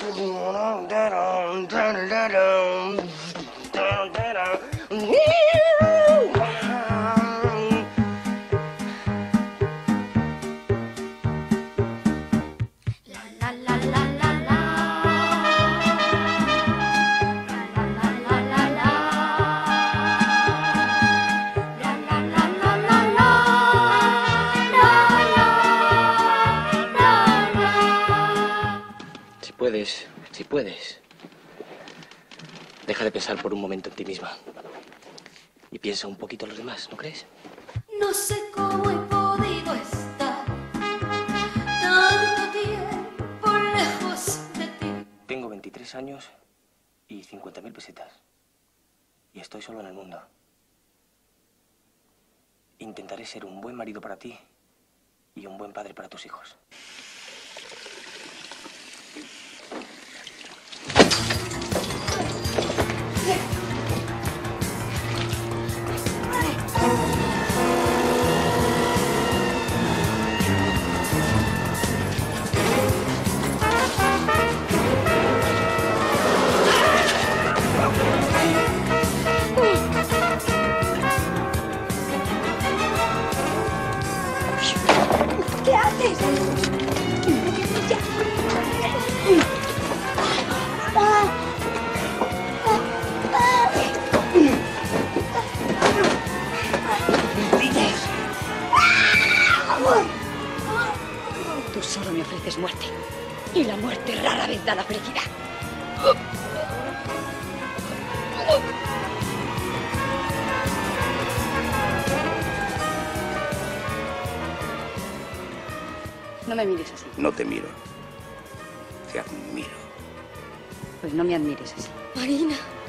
Si puedes, deja de pensar por un momento en ti misma y piensa un poquito en los demás, ¿no crees? No sé cómo he podido estar tanto tiempo lejos de ti. Tengo 23 años y 50.000 pesetas y estoy solo en el mundo. Intentaré ser un buen marido para ti y un buen padre para tus hijos. ¿Qué haces? Tú solo me ofreces muerte. Y la muerte rara vez da la felicidad. No me mires así. No te miro. Te admiro. Pues no me admires así. Marina.